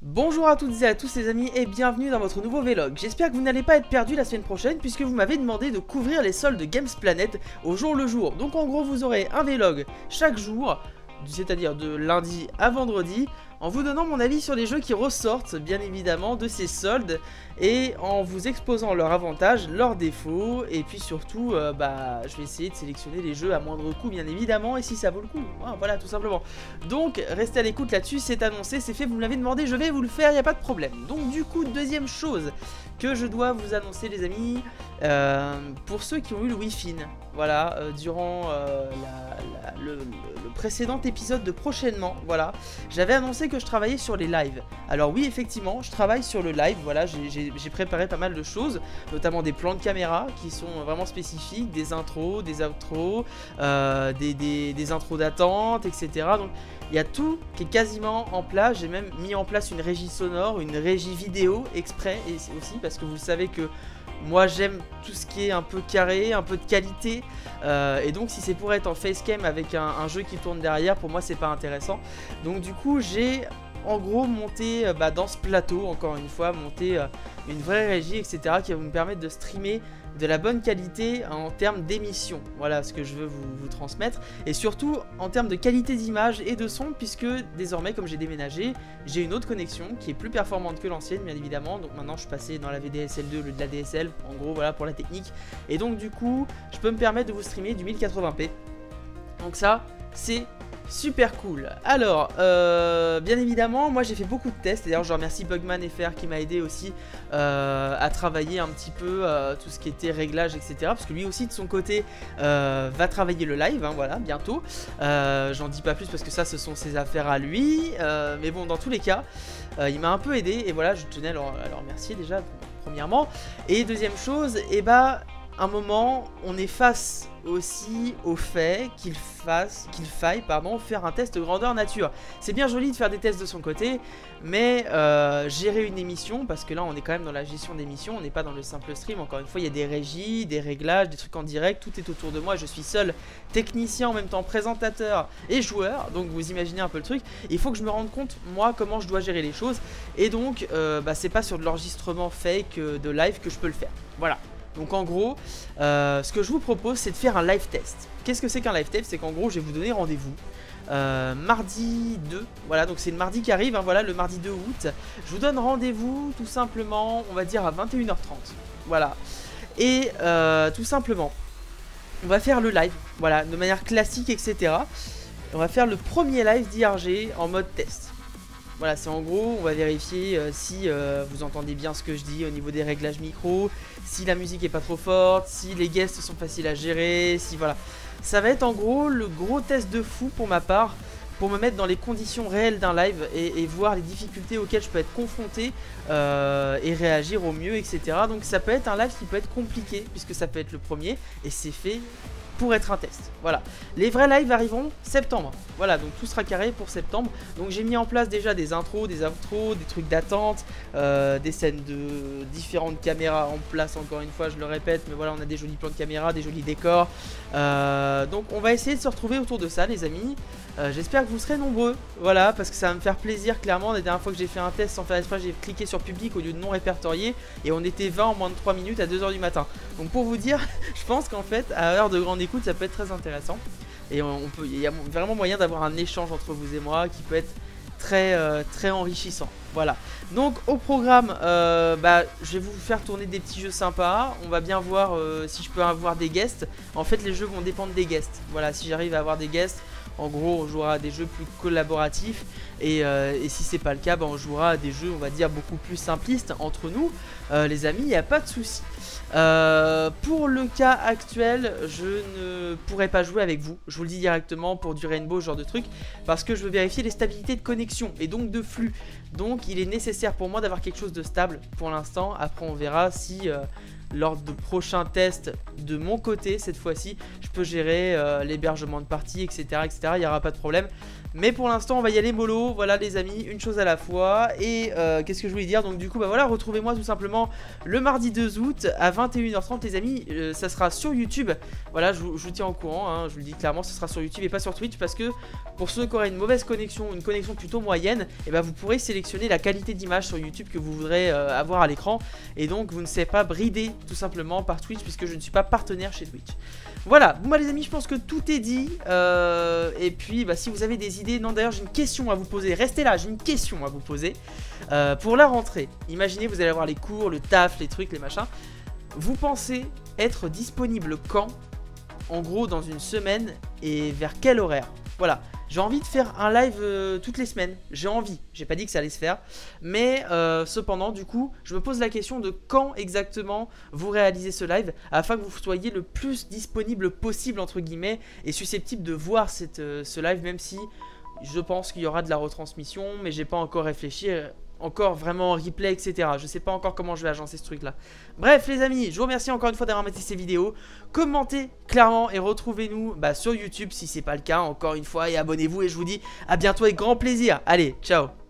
Bonjour à toutes et à tous les amis et bienvenue dans votre nouveau vlog. J'espère que vous n'allez pas être perdus la semaine prochaine puisque vous m'avez demandé de couvrir les soldes de Games Planet au jour le jour. Donc en gros vous aurez un vlog chaque jour, c'est-à-dire de lundi à vendredi, en vous donnant mon avis sur les jeux qui ressortent bien évidemment de ces soldes et en vous exposant leurs avantages, leurs défauts et puis surtout je vais essayer de sélectionner les jeux à moindre coût bien évidemment et si ça vaut le coup, voilà tout simplement. Donc restez à l'écoute là-dessus, c'est annoncé, c'est fait, vous me l'avez demandé, je vais vous le faire, il n'y a pas de problème. Donc du coup deuxième chose que je dois vous annoncer les amis, pour ceux qui ont eu le Wi-Fi, voilà, durant le précédent épisode de prochainement, voilà, j'avais annoncé que je travaillais sur les lives. Alors oui effectivement je travaille sur le live, voilà, j'ai préparé pas mal de choses, notamment des plans de caméra qui sont vraiment spécifiques, des intros, des outros, des intros d'attente, etc. Donc il y a tout qui est quasiment en place. J'ai même mis en place une régie sonore, une régie vidéo exprès, et aussi parce que vous savez que moi j'aime tout ce qui est un peu carré, un peu de qualité, et donc si c'est pour être en facecam avec un jeu qui tourne derrière, pour moi c'est pas intéressant. Donc du coup j'ai en gros monté dans ce plateau, encore une fois, monter une vraie régie, etc. qui va me permettre de streamer de la bonne qualité en termes d'émission. Voilà ce que je veux vous transmettre. Et surtout en termes de qualité d'image et de son, puisque désormais, comme j'ai déménagé, j'ai une autre connexion qui est plus performante que l'ancienne, bien évidemment. Donc maintenant, je suis passé dans la VDSL2 au lieu de la DSL, en gros, voilà pour la technique. Et donc, du coup, je peux me permettre de vous streamer du 1080p. Donc ça, c'est super cool. Alors, bien évidemment, moi j'ai fait beaucoup de tests. D'ailleurs, je remercie Bugman FR qui m'a aidé aussi à travailler un petit peu tout ce qui était réglage, etc. Parce que lui aussi, de son côté, va travailler le live, hein, voilà, bientôt. J'en dis pas plus parce que ça, ce sont ses affaires à lui. Mais bon, dans tous les cas, il m'a un peu aidé. Et voilà, je tenais à le remercier déjà, premièrement. Et deuxième chose, un moment, on est face aussi au fait qu'il faille faire un test grandeur nature. C'est bien joli de faire des tests de son côté, mais gérer une émission, parce que là on est quand même dans la gestion d'émission, on n'est pas dans le simple stream, encore une fois il y a des régies, des réglages, des trucs en direct, tout est autour de moi, je suis seul technicien en même temps présentateur et joueur, donc vous imaginez un peu le truc, il faut que je me rende compte moi comment je dois gérer les choses, et donc c'est pas sur de l'enregistrement fake de live que je peux le faire, voilà. Donc en gros, ce que je vous propose, c'est de faire un live test. Qu'est-ce que c'est qu'un live test? C'est qu'en gros, je vais vous donner rendez-vous mardi 2, voilà, donc c'est le mardi qui arrive, hein, voilà, le mardi 2 août. Je vous donne rendez-vous tout simplement, on va dire à 21h30, voilà. Et tout simplement, on va faire le live, voilà, de manière classique, etc. On va faire le premier live d'IRG en mode test. Voilà, c'est en gros, on va vérifier si vous entendez bien ce que je dis au niveau des réglages micro, si la musique est pas trop forte, si les guests sont faciles à gérer, si voilà. Ça va être en gros le gros test de fou pour ma part, pour me mettre dans les conditions réelles d'un live et voir les difficultés auxquelles je peux être confronté et réagir au mieux, etc. Donc ça peut être un live qui peut être compliqué, puisque ça peut être le premier, et c'est fait pour être un test, voilà. Les vrais lives arriveront septembre, voilà, donc tout sera carré pour septembre. Donc j'ai mis en place déjà des intros, des outros, des trucs d'attente, des scènes de différentes caméras en place, encore une fois je le répète, mais voilà, on a des jolis plans de caméra, des jolis décors, donc on va essayer de se retrouver autour de ça les amis. J'espère que vous serez nombreux, voilà, parce que ça va me faire plaisir clairement. La dernière fois que j'ai fait un test sans faire exprès, j'ai cliqué sur public au lieu de non répertorié, et on était 20 en moins de 3 minutes à 2h du matin. Donc pour vous dire, je pense qu'en fait à heure de grande écoute ça peut être très intéressant, et il y a vraiment moyen d'avoir un échange entre vous et moi qui peut être très enrichissant. Voilà, donc au programme, je vais vous faire tourner des petits jeux sympas. On va bien voir si je peux avoir des guests. En fait les jeux vont dépendre des guests. Voilà, si j'arrive à avoir des guests, en gros on jouera à des jeux plus collaboratifs, et si c'est pas le cas, on jouera à des jeux on va dire beaucoup plus simplistes entre nous, les amis, il n'y a pas de souci. Pour le cas actuel, je ne pourrai pas jouer avec vous, je vous le dis directement, pour du rainbow, ce genre de truc, parce que je veux vérifier les stabilités de connexion et donc de flux. Donc il est nécessaire pour moi d'avoir quelque chose de stable pour l'instant. Après on verra si lors de prochains tests de mon côté cette fois-ci, je peux gérer l'hébergement de partie, etc., etc. Il n'y aura pas de problème. Mais pour l'instant, on va y aller mollo. Voilà les amis, une chose à la fois. Et qu'est-ce que je voulais dire? Donc du coup, bah voilà, retrouvez-moi tout simplement le mardi 2 août à 21h30 les amis. Ça sera sur YouTube. Voilà, je vous tiens au courant, hein, je vous le dis clairement, ce sera sur YouTube et pas sur Twitch. Parce que pour ceux qui auraient une mauvaise connexion, une connexion plutôt moyenne, et bah, vous pourrez sélectionner la qualité d'image sur YouTube que vous voudrez avoir à l'écran. Et donc vous ne serez pas bridé tout simplement par Twitch, puisque je ne suis pas partenaire chez Twitch. Voilà, bon bah les amis, je pense que tout est dit. Et puis bah, si vous avez des idées, non d'ailleurs j'ai une question à vous poser, restez là, j'ai une question à vous poser. Pour la rentrée, imaginez vous allez avoir les cours, le taf, les trucs, les machins. Vous pensez être disponible quand? En gros dans une semaine, et vers quel horaire? Voilà, j'ai envie de faire un live toutes les semaines, j'ai envie, j'ai pas dit que ça allait se faire. Mais cependant du coup, je me pose la question de quand exactement vous réalisez ce live, afin que vous soyez le plus disponible possible entre guillemets, et susceptible de voir ce live, même si je pense qu'il y aura de la retransmission, mais j'ai pas encore réfléchi, encore vraiment en replay, etc. Je sais pas encore comment je vais agencer ce truc là. Bref les amis, je vous remercie encore une fois d'avoir maté ces vidéos. Commentez clairement et retrouvez-nous sur YouTube si c'est pas le cas encore une fois. Et abonnez-vous et je vous dis à bientôt avec grand plaisir. Allez, ciao.